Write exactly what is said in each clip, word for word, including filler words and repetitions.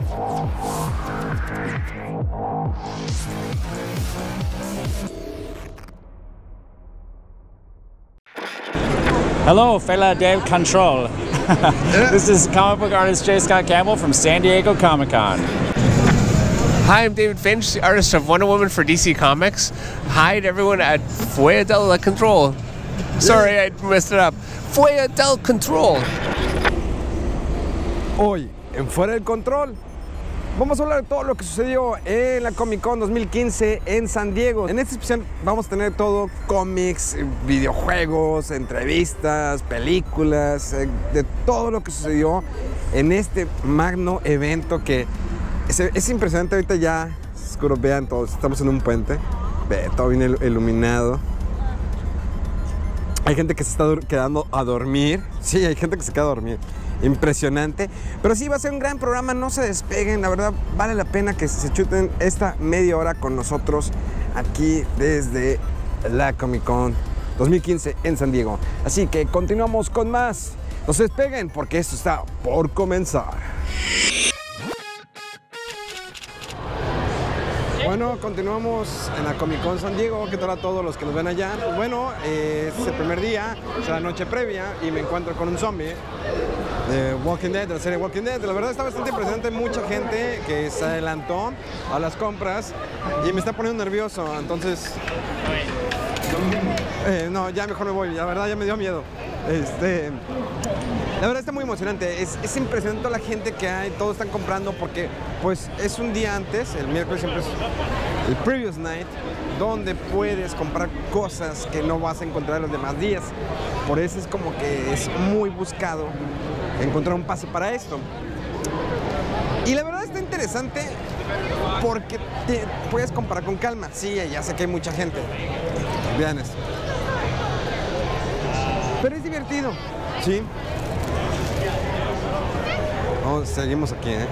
Hello, Fela Dave Control. This is comic book artist J. Scott Campbell from San Diego Comic-Con. Hi, I'm David Finch, the artist of Wonder Woman for D C Comics. Hi to everyone at Fuera del Control. Sorry, I messed it up. Fuera del Control. Hoy, en Fuera del Control, vamos a hablar de todo lo que sucedió en la Comic Con dos mil quince en San Diego. En este especial vamos a tener todo, cómics, videojuegos, entrevistas, películas, de todo lo que sucedió en este magno evento que es, es impresionante. Ahorita ya, oscuro, vean todos, estamos en un puente, ve, todo bien iluminado. Hay gente que se está quedando a dormir, sí, hay gente que se queda a dormir. Impresionante, pero sí va a ser un gran programa, no se despeguen, la verdad vale la pena que se chuten esta media hora con nosotros aquí desde la Comic Con dos mil quince en San Diego. Así que continuamos con más, no se despeguen porque esto está por comenzar. Bueno, continuamos en la Comic Con San Diego. ¿Qué tal a todos los que nos ven allá? Pues bueno, eh, es el primer día, es la noche previa y me encuentro con un zombie de Walking Dead, de la serie Walking Dead. La verdad está bastante impresionante, mucha gente que se adelantó a las compras y me está poniendo nervioso, entonces... Eh, no, ya mejor me voy, la verdad ya me dio miedo. Este... La verdad está muy emocionante, es, es impresionante toda la gente que hay, todos están comprando porque pues es un día antes, el miércoles siempre es el previous night, donde puedes comprar cosas que no vas a encontrar los demás días. Por eso es como que es muy buscado encontrar un pase para esto. Y la verdad está interesante porque te puedes comprar con calma. Sí, ya sé que hay mucha gente, vean esto. Pero es divertido, ¿sí? Oh, seguimos aquí, ¿eh?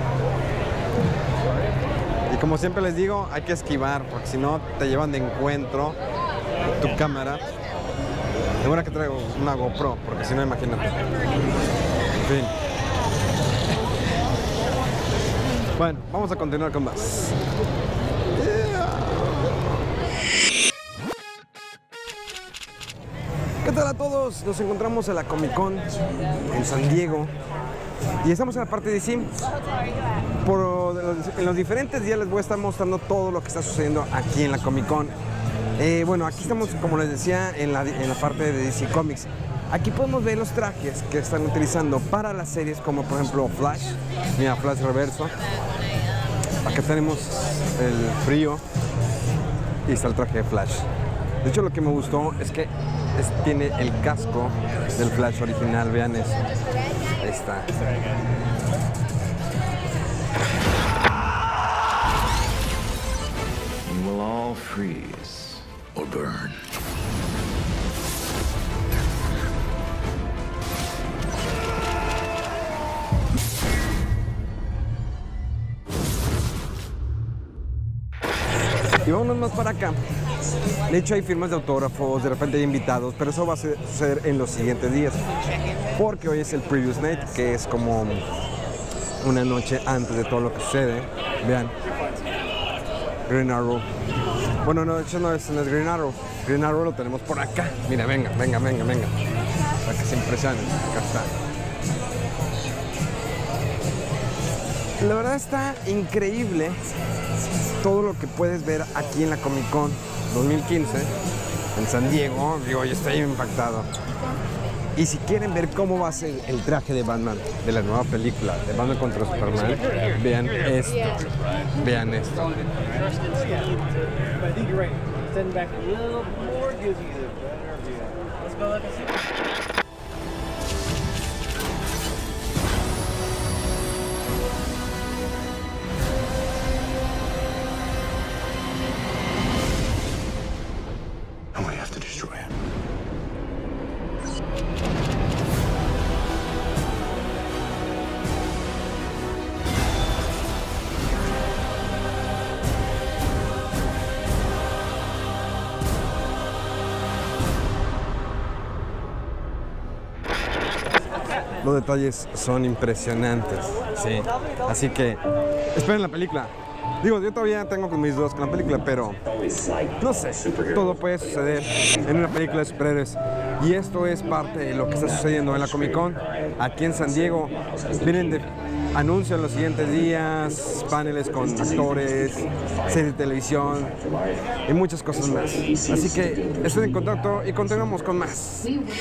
Y como siempre les digo, hay que esquivar, porque si no te llevan de encuentro tu cámara. De buena que traigo una GoPro, porque si no, imagínate. En fin. Bueno, vamos a continuar con más. ¿Qué tal a todos? Nos encontramos en la Comic Con en San Diego. Y estamos en la parte de D C. Por, en los diferentes días les voy a estar mostrando todo lo que está sucediendo aquí en la Comic Con. Eh, bueno, aquí estamos, como les decía, en la, en la parte de D C Comics. Aquí podemos ver los trajes que están utilizando para las series, como por ejemplo Flash. Mira, Flash reverso. Acá tenemos el frío y está el traje de Flash. De hecho, lo que me gustó es que es, tiene el casco del Flash original. Vean eso. Ahí está. You will all freeze or burn. Y vámonos más para acá. De hecho hay firmas de autógrafos, de repente hay invitados, pero eso va a suceder en los siguientes días. Porque hoy es el Previous Night, que es como una noche antes de todo lo que sucede. Vean. Green Arrow. Bueno, no, de hecho no es, no es Green Arrow. Green Arrow lo tenemos por acá. Mira, venga, venga, venga, venga. Para que se impresionen. Acá está. La verdad está increíble todo lo que puedes ver aquí en la Comic Con dos mil quince en San Diego. Digo, yo estoy impactado. Y si quieren ver cómo va a ser el traje de Batman de la nueva película de Batman contra Superman, vean esto. Vean esto. And we have to destroy him. Los detalles son impresionantes, sí. Así que esperen la película. Digo, yo todavía tengo con mis dos con la película, pero no sé, todo puede suceder en una película de superhéroes. Y esto es parte de lo que está sucediendo en la Comic Con, aquí en San Diego. Vienen de anuncios en los siguientes días, paneles con actores, series de televisión y muchas cosas más. Así que estén en contacto y continuamos con más.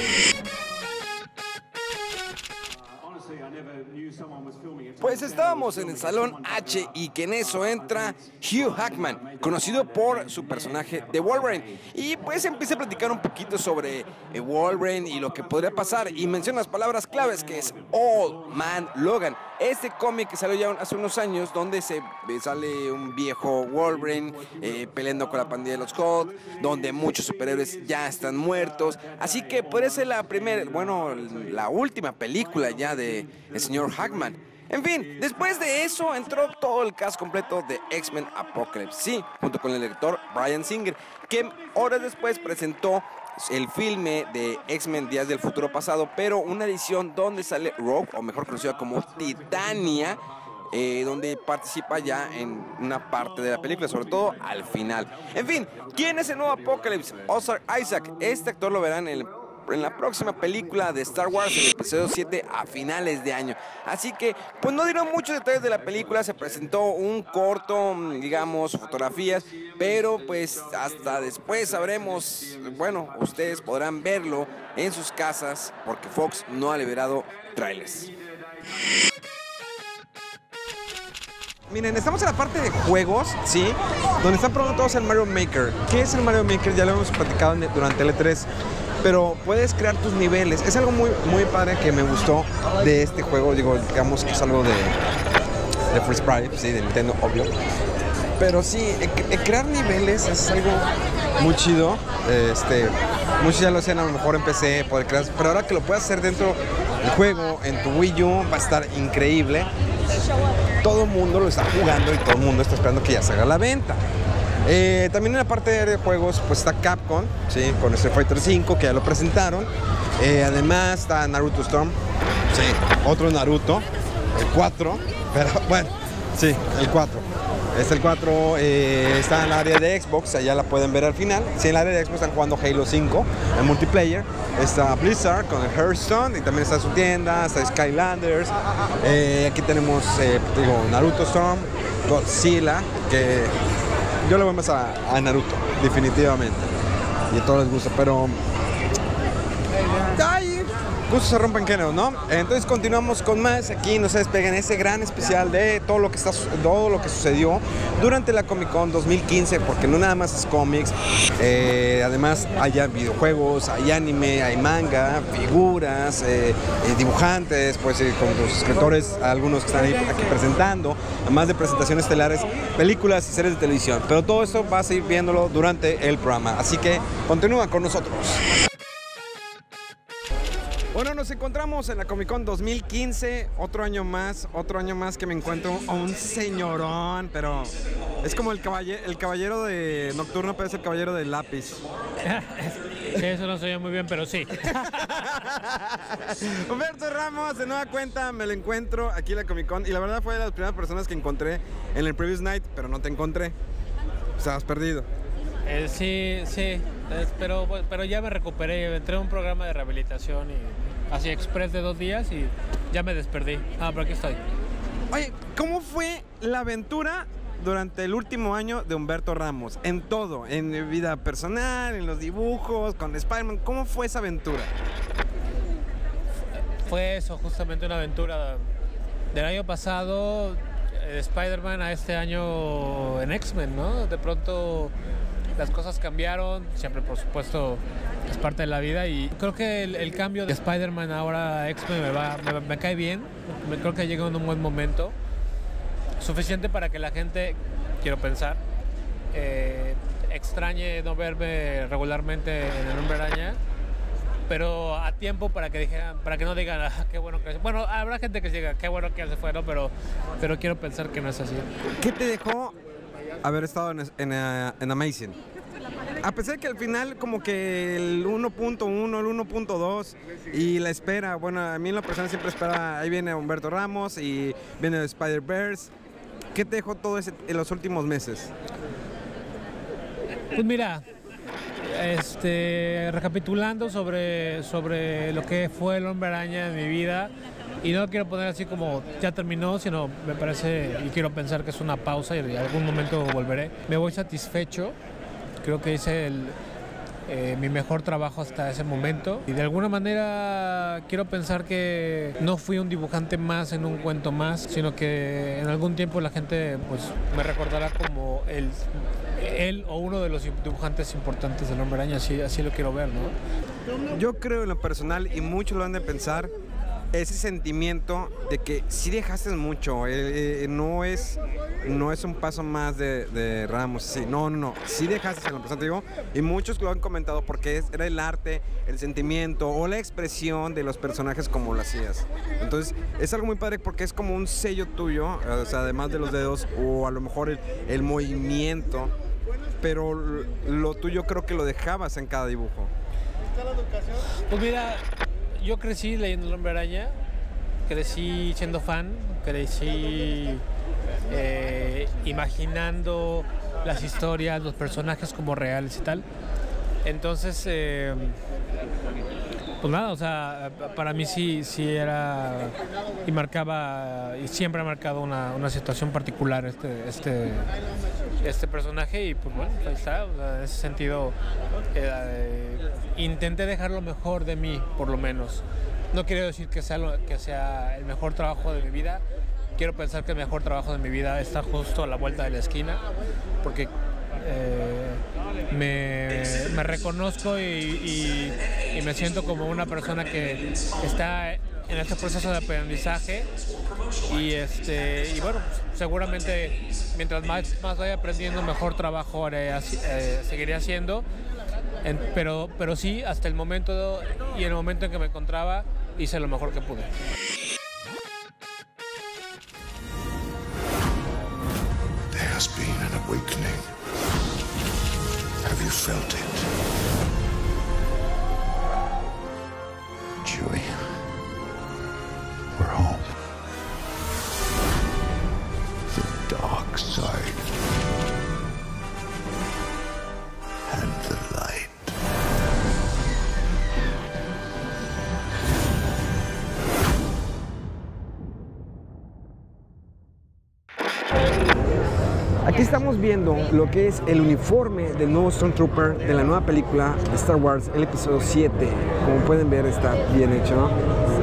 Pues estábamos en el Salón H y que en eso entra Hugh Jackman, conocido por su personaje de Wolverine. Y pues empieza a platicar un poquito sobre eh, Wolverine y lo que podría pasar. Y menciona las palabras claves que es Old Man Logan. Este cómic que salió ya hace unos años donde se eh, sale un viejo Wolverine eh, peleando con la pandilla de los Hulk, donde muchos superhéroes ya están muertos. Así que podría ser la primera, bueno, la última película ya de el señor Jackman. En fin, después de eso entró todo el cast completo de X-Men Apocalypse, sí, junto con el director Bryan Singer, que horas después presentó el filme de X-Men Días del Futuro Pasado, pero una edición donde sale Rogue, o mejor conocida como Titania, eh, donde participa ya en una parte de la película, sobre todo al final. En fin, ¿quién es el nuevo Apocalypse? Oscar Isaac. Este actor lo verán en el en la próxima película de Star Wars, el episodio siete, a finales de año. Así que, pues no dieron muchos detalles de la película. Se presentó un corto, digamos, fotografías, pero pues hasta después sabremos. Bueno, ustedes podrán verlo en sus casas porque Fox no ha liberado trailers. Miren, estamos en la parte de juegos, ¿sí? Donde están probando todos el Mario Maker. ¿Qué es el Mario Maker? Ya lo hemos platicado durante el E tres. Pero puedes crear tus niveles. Es algo muy, muy padre que me gustó de este juego. Digo, digamos que es algo de, de Free Sprite, sí, de Nintendo, obvio. Pero sí, eh, crear niveles es algo muy chido. Este, muchos ya lo hacían a lo mejor en P C, poder crear, pero ahora que lo puedas hacer dentro del juego, en tu Wii U, va a estar increíble. Todo el mundo lo está jugando y todo el mundo está esperando que ya se haga la venta. Eh, también en la parte de juegos pues está Capcom, ¿sí? Con Street Fighter cinco, que ya lo presentaron. Eh, además está Naruto Storm, sí, otro Naruto, el cuatro, pero bueno, sí, el cuatro. Es el cuatro, eh, está en el área de Xbox, allá la pueden ver al final. Sí, en el área de Xbox están jugando Halo cinco, en multiplayer. Está Blizzard con el Hearthstone y también está su tienda, está Skylanders. Eh, aquí tenemos, eh, digo, Naruto Storm, Godzilla, que yo le voy más a, a Naruto, definitivamente. Y a todos les gusta, pero... ¡ay! Gustos se rompen géneros, ¿no? Entonces continuamos con más. Aquí no se despeguen ese gran especial de todo lo que está, todo lo que sucedió durante la Comic Con dos mil quince, porque no nada más es cómics, eh, además hay videojuegos, hay anime, hay manga, figuras, eh, eh, dibujantes, pues eh, con los escritores, algunos que están ahí, aquí presentando, además de presentaciones estelares, películas y series de televisión. Pero todo esto vas a ir viéndolo durante el programa, así que continúa con nosotros. Bueno, nos encontramos en la Comic Con dos mil quince, otro año más, otro año más que me encuentro a un señorón, pero es como el caballero, el caballero de Nocturno, pero es el caballero de lápiz. Sí, eso no se oye muy bien, pero sí. Humberto Ramos, de nueva cuenta, me lo encuentro aquí en la Comic Con y la verdad fue de las primeras personas que encontré en el Previous Night, pero no te encontré. O sea, has perdido. Eh, sí, sí, es, pero, pero ya me recuperé, entré a un programa de rehabilitación y así express de dos días y ya me desperdí. Ah, pero aquí estoy. Oye, ¿cómo fue la aventura durante el último año de Humberto Ramos? En todo, en vida personal, en los dibujos, con Spider-Man, ¿cómo fue esa aventura? Fue eso, justamente una aventura del año pasado, de Spider-Man, a este año en X-Men, ¿no? De pronto las cosas cambiaron, siempre por supuesto es parte de la vida y creo que el, el cambio de Spider-Man ahora a X-Men me, va, me, me cae bien, me, creo que llega en un buen momento, suficiente para que la gente, quiero pensar, eh, extrañe no verme regularmente en el Hombre Araña, pero a tiempo para que dijeran, para que no digan, ah, qué bueno que... Bueno, habrá gente que diga, qué bueno que él se fue, ¿no? Pero, pero quiero pensar que no es así. ¿Qué te dejó haber estado en, en, en Amazing? A pesar de que al final como que el uno punto uno, el uno punto dos y la espera, bueno, a mí en lo personal siempre espera, ahí viene Humberto Ramos y viene Spider-Verse. ¿Qué te dejó todo ese en los últimos meses? Pues mira, este, recapitulando sobre, sobre lo que fue el Hombre Araña en mi vida, y no lo quiero poner así como ya terminó, sino me parece y quiero pensar que es una pausa y en algún momento volveré. Me voy satisfecho, creo que hice el, eh, mi mejor trabajo hasta ese momento y de alguna manera quiero pensar que no fui un dibujante más en un cuento más, sino que en algún tiempo la gente pues me recordará como el, él o uno de los dibujantes importantes del Hombre Araña, así, así lo quiero ver, ¿no? Yo creo en lo personal, y muchos lo han de pensar, ese sentimiento de que sí dejaste mucho, eh, eh, no, es, no es un paso más de, de Ramos, sí, no, no, no, sí dejaste en lo personal, te digo, y muchos lo han comentado porque es, era el arte, el sentimiento o la expresión de los personajes como lo hacías. Entonces es algo muy padre porque es como un sello tuyo, o sea, además de los dedos o a lo mejor el, el movimiento, pero lo tuyo creo que lo dejabas en cada dibujo. Pues mira, yo crecí leyendo El Hombre Araña, crecí siendo fan, crecí eh, imaginando las historias, los personajes como reales y tal. Entonces, eh, pues nada, o sea, para mí sí, sí era y marcaba, y siempre ha marcado una, una situación particular este, este, este personaje y pues bueno, ahí está, o sea, en ese sentido eh, intenté dejar lo mejor de mí, por lo menos. No quiero decir que sea, lo, que sea el mejor trabajo de mi vida, quiero pensar que el mejor trabajo de mi vida está justo a la vuelta de la esquina, porque eh, me, me reconozco y, y, y me siento como una persona que está en este proceso de aprendizaje y, este, y bueno, seguramente mientras más, más vaya aprendiendo, mejor trabajo haré, eh, seguiré haciendo, en, pero, pero sí, hasta el momento y en el momento en que me encontraba, hice lo mejor que pude. There has been an awakening. Have you felt it? Chewie, we're home. The dark side and the light. Aquí estamos viendo lo que es el uniforme del nuevo Stormtrooper de la nueva película de Star Wars, el episodio siete. Como pueden ver, está bien hecho, ¿no?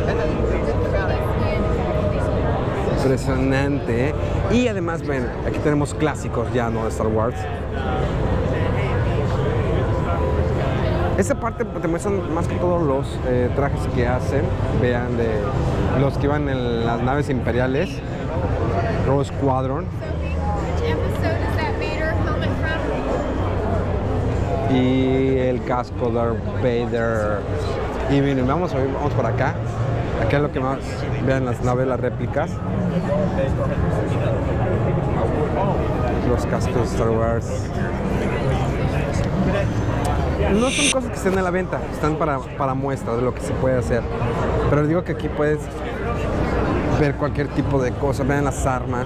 Impresionante, ¿eh? Y además, ven, aquí tenemos clásicos ya, ¿no? De Star Wars. Esa parte te muestran más que todos los eh, trajes que hacen. Vean, de los que iban en las naves imperiales, Rogue Squadron. Y el casco Darth Vader. Y miren, vamos, vamos por acá. Aquí es lo que más vean las naves, las réplicas. Los cascos de Star Wars. No son cosas que estén a la venta, están para, para muestra de lo que se puede hacer. Pero les digo que aquí puedes ver cualquier tipo de cosa. Vean las armas.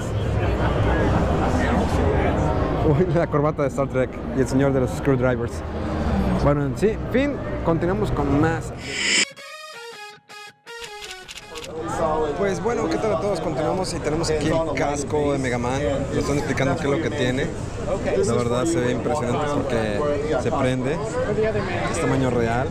Uy, la corbata de Star Trek y el señor de los screwdrivers. Bueno, en sí, fin, continuamos con más. Pues bueno, ¿qué tal a todos? Continuamos y tenemos aquí el casco de Mega Man. Nos están explicando qué es lo que tiene. La verdad se ve impresionante porque se prende. Es tamaño real.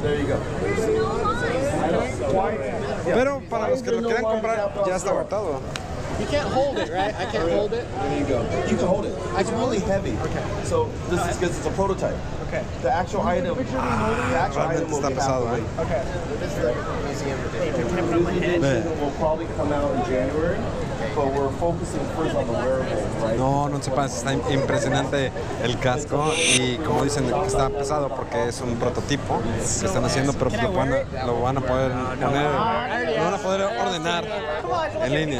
Pero para los que lo quieran comprar, ya está agotado. You can't hold it, right? I can't hold it. There you go. You can hold it. It's really heavy. Okay. So this is because it's a prototype. Okay. The actual item. The actual item will be half the weight. Okay. This is the museum. The museum will probably come out in January, but we're No, no sepas, está impresionante el casco y como dicen está pesado porque es un prototipo que están haciendo, pero pues lo, van a, lo van a poder poner, lo van a poder ordenar en línea.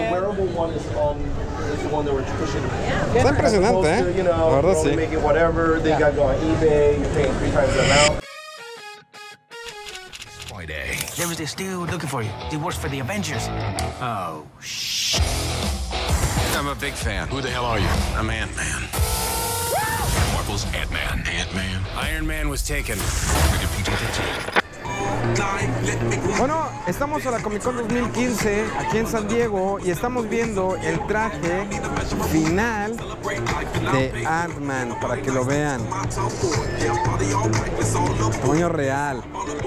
Está impresionante, ¿eh? La verdad sí. There was this dude looking for you. He works for the Avengers. Oh, shh. I'm a big fan. Who the hell are you? I'm Ant-Man. Marvel's Ant-Man. Ant-Man. Iron Man was taken. Bueno, estamos a la Comic Con dos mil quince aquí en San Diego y estamos viendo el traje final de Ant-Man para que lo vean. Tamaño real.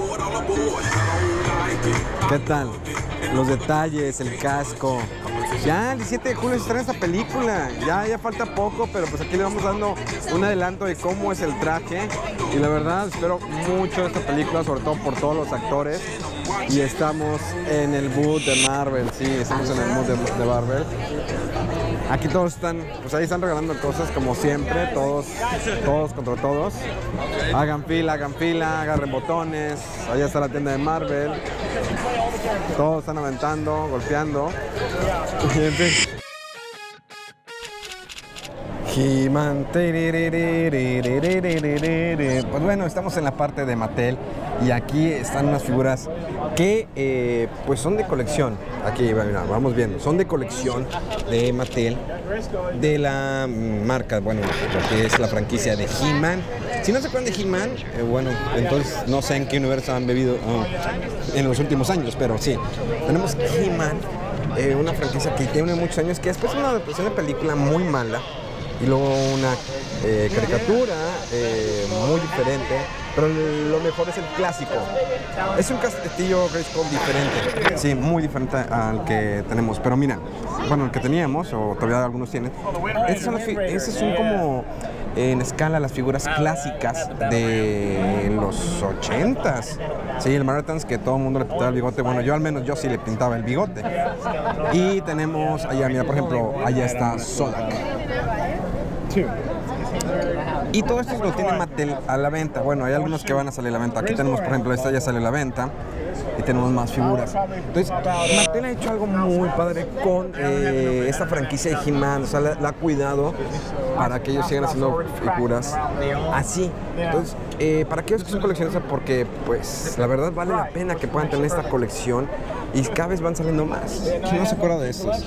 ¿Qué tal? Los detalles, el casco. Ya el diecisiete de julio se estrena esta película. Ya, ya falta poco, pero pues aquí le vamos dando un adelanto de cómo es el traje. Y la verdad espero mucho esta película, sobre todo por todos los actores. Y estamos en el booth de Marvel, sí, estamos en el booth de, de Marvel. Aquí todos están, pues ahí están regalando cosas como siempre, todos, todos contra todos. Hagan fila, hagan fila, agarren botones. Allá está la tienda de Marvel. Todos están aventando, golpeando. En fin. He-Man. Pues bueno, estamos en la parte de Mattel y aquí están unas figuras que eh, pues son de colección. Aquí, mira, vamos viendo, son de colección de Mattel, de la marca, bueno, lo que es la franquicia de He-Man. Si no se acuerdan de He-Man, eh, bueno, entonces no sé en qué universo han bebido oh, en los últimos años, pero sí, tenemos He-Man, eh, una franquicia que tiene muchos años, que después una adaptación de película muy mala. Y luego una eh, caricatura eh, muy diferente, pero lo mejor es el clásico. Es un castillo Grayskull diferente, sí, muy diferente al que tenemos. Pero mira, bueno, el que teníamos, o todavía algunos tienen, estas son, estas son como en escala las figuras clásicas de los ochentas. Sí, el Marathons, que todo el mundo le pintaba el bigote. Bueno, yo al menos yo sí le pintaba el bigote. Y tenemos allá, mira, por ejemplo, allá está Zodak. Y todo esto lo tiene Mattel a la venta. Bueno, hay algunos que van a salir a la venta. Aquí tenemos, por ejemplo, esta ya salió a la venta. Y tenemos más figuras. Entonces, Mattel ha hecho algo muy padre con eh, esta franquicia de He-Man. O sea, la, la ha cuidado para que ellos sigan haciendo figuras así. Entonces, eh, para aquellos que son coleccionistas, porque, pues, la verdad vale la pena que puedan tener esta colección. Y cada vez van saliendo más. ¿Quién no se acuerda de estos?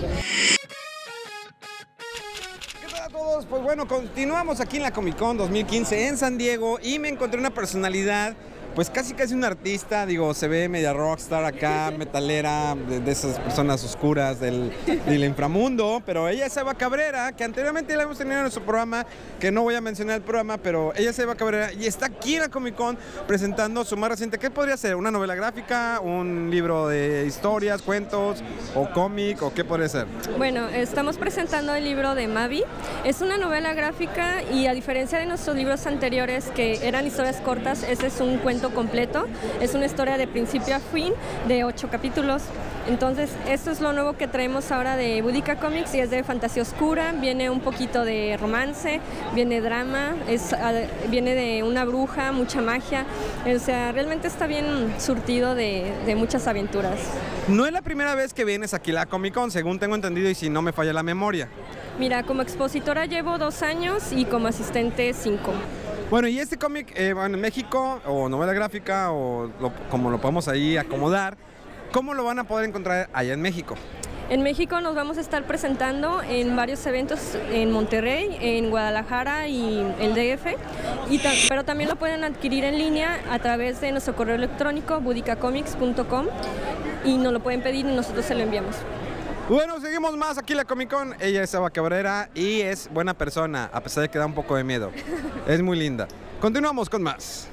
Pues bueno, continuamos aquí en la Comic Con dos mil quince en San Diego y me encontré una personalidad, pues casi casi un artista, digo, se ve media rockstar acá, metalera, de, de esas personas oscuras del, del inframundo, pero ella es Eva Cabrera, que anteriormente la hemos tenido en nuestro programa, que no voy a mencionar el programa, pero ella es Eva Cabrera y está aquí en la Comic Con presentando su más reciente. ¿Qué podría ser? ¿Una novela gráfica? ¿Un libro de historias, cuentos o cómic? ¿O qué podría ser? Bueno, estamos presentando el libro de Mavi. Es una novela gráfica y a diferencia de nuestros libros anteriores que eran historias cortas, ese es un cuento completo, es una historia de principio a fin de ocho capítulos. Entonces esto es lo nuevo que traemos ahora de Boudica Comics y es de fantasía oscura, viene un poquito de romance, viene drama, es, viene de una bruja, mucha magia, o sea, realmente está bien surtido de, de muchas aventuras. No es la primera vez que vienes aquí a la Comic Con, según tengo entendido y si no me falla la memoria. Mira, como expositora llevo dos años y como asistente cinco. Bueno, y este cómic, eh, bueno, en México, o novela gráfica, o lo, como lo podemos ahí acomodar, ¿cómo lo van a poder encontrar allá en México? En México nos vamos a estar presentando en varios eventos en Monterrey, en Guadalajara y el D F, y ta pero también lo pueden adquirir en línea a través de nuestro correo electrónico budicacomics punto com y nos lo pueden pedir y nosotros se lo enviamos. Bueno, seguimos más aquí en la Comic Con. Ella es Eva Cabrera y es buena persona, a pesar de que da un poco de miedo. Es muy linda. Continuamos con más.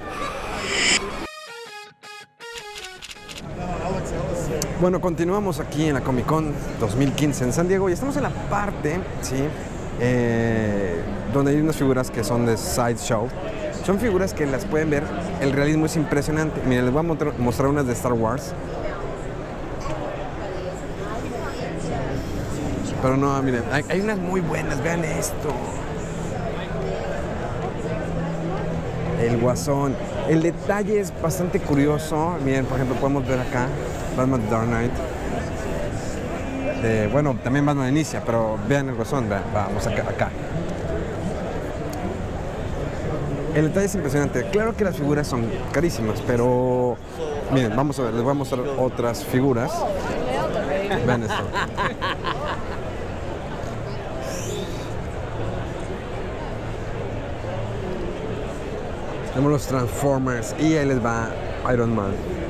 Bueno, continuamos aquí en la Comic Con dos mil quince en San Diego y estamos en la parte, ¿sí? Eh, donde hay unas figuras que son de Sideshow. Son figuras que las pueden ver, el realismo es impresionante. Miren, les voy a mostrar unas de Star Wars. Pero no, miren, hay, hay unas muy buenas, vean esto. El Guasón. El detalle es bastante curioso. Miren, por ejemplo, podemos ver acá Batman The Dark Knight. Eh, bueno, también Batman Inicia, pero vean el Guasón, vean, vamos acá, acá. El detalle es impresionante. Claro que las figuras son carísimas, pero miren, vamos a ver, les voy a mostrar otras figuras. Vean esto. Tenemos los Transformers y ahí les va Iron Man.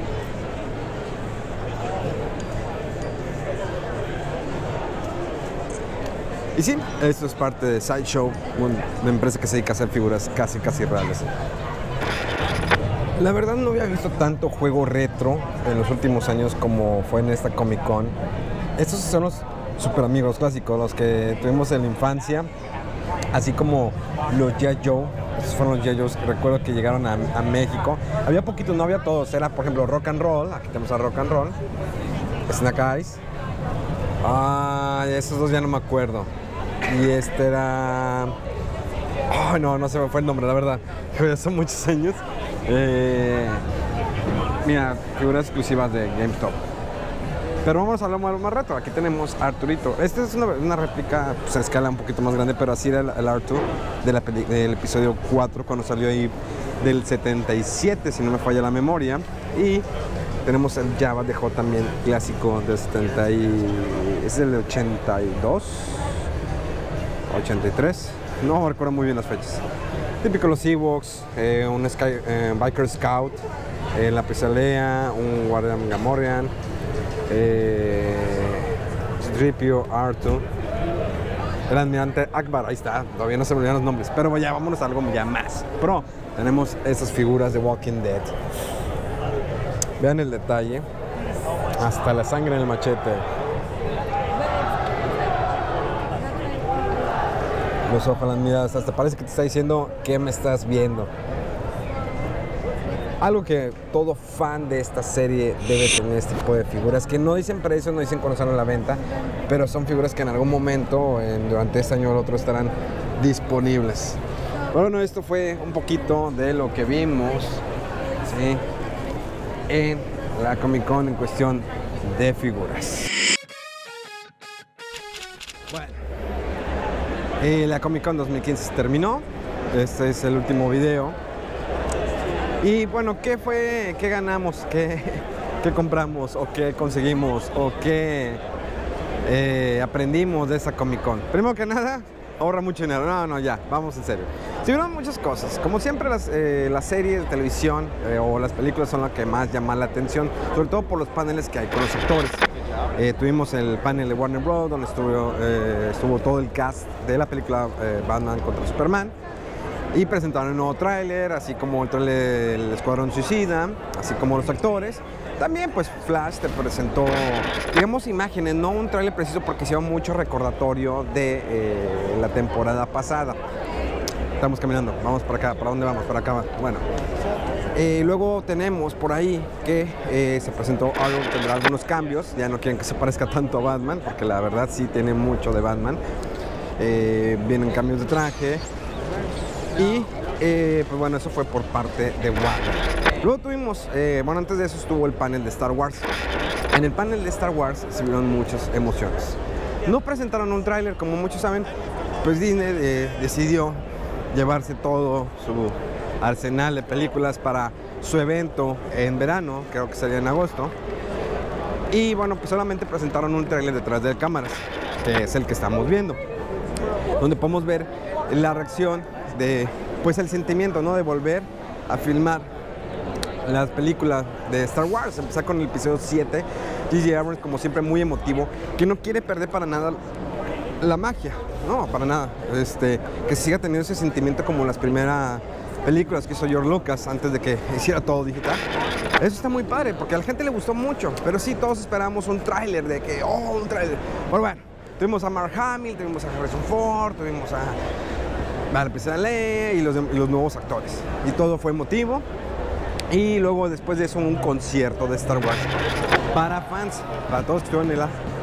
Y sí, esto es parte de Sideshow, una empresa que se dedica a hacer figuras casi casi reales. La verdad no había visto tanto juego retro en los últimos años como fue en esta Comic Con. Estos son los super amigos clásicos, los que tuvimos en la infancia, así como los G I. Joe. Estos fueron los G I. Joes que recuerdo que llegaron a, a México. Había poquitos, no había todos. Era, por ejemplo, Rock and Roll. Aquí tenemos a Rock and Roll. Snake Eyes. Ah, esos dos ya no me acuerdo. Y este era... Ay, oh, no, no se me fue el nombre, la verdad. Ya son muchos años. Eh... Mira, figuras exclusivas de GameStop. Pero vamos a hablar más, más retro. Aquí tenemos a Arturito. Esta es una, una réplica pues, a escala un poquito más grande, pero así era el, el Artu de la peli, del episodio cuatro, cuando salió ahí del setenta y siete, si no me falla la memoria. Y tenemos el Jabba de Hutt también, clásico del setenta y... es del ochenta y dos, ochenta y tres. No recuerdo muy bien las fechas. Típico los Ewoks, eh, un Sky, eh, Biker Scout, eh, la Pisalea, un Guardian Gamorrean. Eh, Stripio, Artu, el almirante Akbar, ahí está, todavía no se me olvidan los nombres, pero ya vámonos a algo ya más pro. Tenemos esas figuras de Walking Dead. Vean el detalle, hasta la sangre en el machete, los ojos, las miradas, hasta parece que te está diciendo ¿qué me estás viendo? Algo que todo fan de esta serie debe tener, este tipo de figuras que no dicen precio, no dicen cuándo salen a la venta, pero son figuras que en algún momento, en, durante este año o el otro, estarán disponibles. Bueno, esto fue un poquito de lo que vimos, ¿sí?, en la Comic Con en cuestión de figuras. Bueno, eh, la Comic Con dos mil quince se terminó. Este es el último video. Y bueno, ¿qué fue? ¿Qué ganamos? ¿Qué, qué compramos? ¿O qué conseguimos? ¿O qué eh, aprendimos de esa Comic Con? Primero que nada, ahorra mucho dinero. No, no, ya, vamos en serio. Sí, hubo muchas cosas. Como siempre, las, eh, las series de televisión eh, o las películas son las que más llaman la atención, sobre todo por los paneles que hay con los actores. Eh, tuvimos el panel de Warner Bros., donde estuvo, eh, estuvo todo el cast de la película eh, Batman contra Superman. Y presentaron un nuevo tráiler, así como el tráiler del Escuadrón Suicida, así como los actores. También pues Flash te presentó, digamos, imágenes, no un tráiler preciso porque hicieron mucho recordatorio de eh, la temporada pasada. Estamos caminando, vamos para acá, ¿para dónde vamos? Para acá, bueno. Eh, luego tenemos por ahí que eh, se presentó algo, tendrá algunos cambios, ya no quieren que se parezca tanto a Batman, porque la verdad sí tiene mucho de Batman. Eh, vienen cambios de traje. Y eh, pues bueno, eso fue por parte de Warner. Luego tuvimos, eh, bueno, antes de eso estuvo el panel de Star Wars. En el panel de Star Wars se vieron muchas emociones. No presentaron un tráiler, como muchos saben, pues Disney eh, decidió llevarse todo su arsenal de películas para su evento en verano, creo que sería en agosto. Y bueno, pues solamente presentaron un tráiler detrás de cámaras, que es el que estamos viendo, donde podemos ver la reacción de, pues el sentimiento, ¿no?, de volver a filmar las películas de Star Wars. Empezar con el episodio siete, J J Abrams, como siempre, muy emotivo, que no quiere perder para nada la magia, no, para nada, este, que siga teniendo ese sentimiento como las primeras películas que hizo George Lucas antes de que hiciera todo digital. Eso está muy padre, porque a la gente le gustó mucho, pero sí, todos esperábamos un tráiler de que, oh, un tráiler. Bueno, bueno, tuvimos a Mark Hamill, tuvimos a Harrison Ford, tuvimos a la princesa Leia y los, y los nuevos actores. Y todo fue emotivo. Y luego, después de eso, un concierto de Star Wars para fans, para todos que estuvieron en la,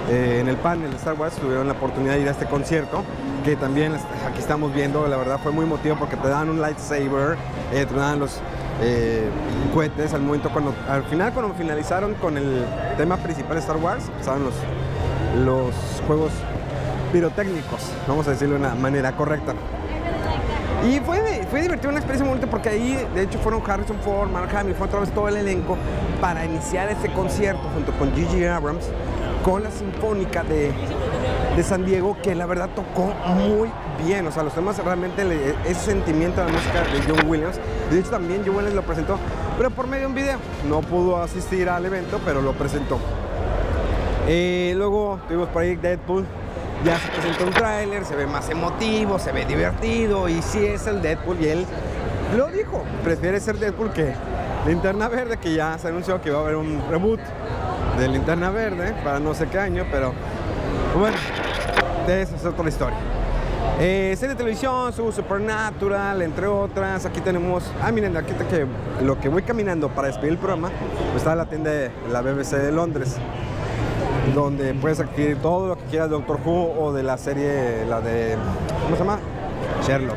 eh, en el panel de Star Wars tuvieron la oportunidad de ir a este concierto, que también aquí estamos viendo, la verdad fue muy emotivo porque te dan un lightsaber, eh, te dan los eh, cohetes al momento, cuando, al final cuando finalizaron con el tema principal de Star Wars, empezaron los, los juegos pirotécnicos, vamos a decirlo de una manera correcta. Y fue, fue divertido, una experiencia muy bonita porque ahí de hecho fueron Harrison Ford, Mark Hamill, fue otra vez todo el elenco para iniciar este concierto junto con J J Abrams con la Sinfónica de, de San Diego, que la verdad tocó muy bien, o sea, los temas realmente, le, ese sentimiento de la música de John Williams, de hecho también John Williams lo presentó, pero por medio de un video, no pudo asistir al evento, pero lo presentó. Eh, luego tuvimos por ahí Deadpool. Ya se presentó un tráiler, se ve más emotivo, se ve divertido y sí es el Deadpool y él lo dijo, prefiere ser Deadpool que Linterna Verde, que ya se anunció que va a haber un reboot de Linterna Verde para no sé qué año, pero bueno, de eso es otra historia. Eh, serie de televisión, su Supernatural, entre otras. Aquí tenemos, ah miren, aquí está que lo que voy caminando para despedir el programa, pues está la tienda de la B B C de Londres, donde puedes adquirir todo lo que quieras de Doctor Who o de la serie, la de, ¿cómo se llama? Sherlock.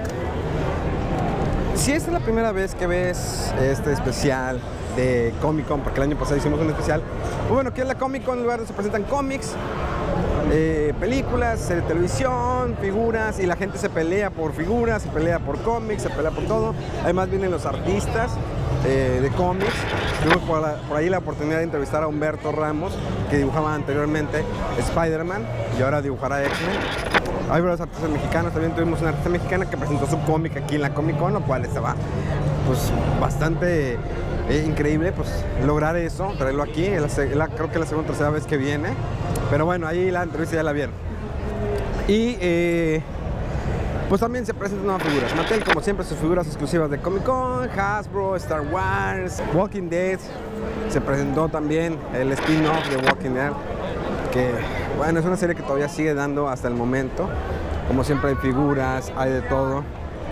Si esta es la primera vez que ves este especial de Comic Con, porque el año pasado hicimos un especial, pues bueno, aquí es la Comic Con, un lugar donde se presentan cómics, eh, películas, serie de televisión, figuras, y la gente se pelea por figuras, se pelea por cómics, se pelea por todo. Además vienen los artistas eh, de cómics. Tuvimos por, la, por ahí la oportunidad de entrevistar a Humberto Ramos, que dibujaba anteriormente Spider-Man y ahora dibujará X-Men. Hay varios artistas mexicanos, también tuvimos una artista mexicana que presentó su cómic aquí en la Comic Con, lo cual estaba pues bastante eh, increíble pues lograr eso, traerlo aquí. Es la, la, creo que es la segunda o tercera vez que viene, pero bueno, ahí la entrevista ya la vieron. Y eh, pues también se presentan nuevas figuras. Mattel, como siempre, sus figuras exclusivas de Comic Con, Hasbro, Star Wars, Walking Dead. Se presentó también el spin-off de Walking Dead, que bueno, es una serie que todavía sigue dando hasta el momento. Como siempre hay figuras, hay de todo.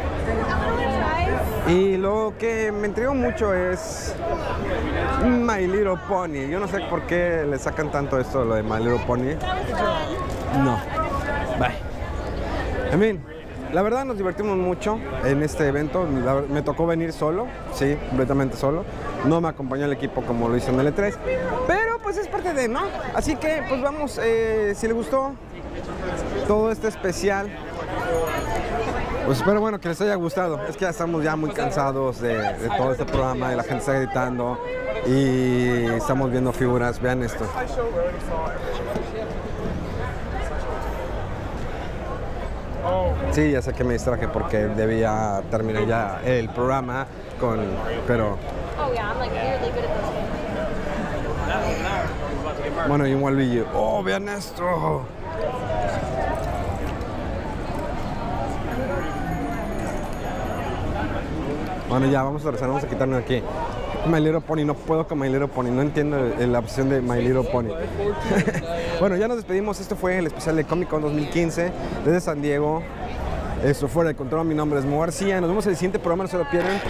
Y lo que me intrigó mucho es My Little Pony. Yo no sé por qué le sacan tanto esto, lo de My Little Pony. No. Bye. En fin, la verdad nos divertimos mucho en este evento. La, me tocó venir solo, sí, completamente solo. No me acompañó el equipo como lo hizo en el E tres, pero pues es parte de, ¿no? Así que pues vamos, eh, si les gustó todo este especial, pues espero bueno que les haya gustado. Es que ya estamos ya muy cansados de, de todo este programa, y la gente está gritando y estamos viendo figuras. Vean esto. Sí, ya sé que me distraje porque debía terminar ya el programa con, pero bueno, igual vi, oh, vean esto. Bueno, ya vamos a regresar, vamos a quitarnos aquí. My Little Pony, no puedo con My Little Pony, no entiendo la opción de My Little Pony. Bueno, ya nos despedimos, esto fue el especial de Comic Con dos mil quince desde San Diego. Esto Fuera de Control, mi nombre es Mo García, nos vemos en el siguiente programa, no se lo pierdan.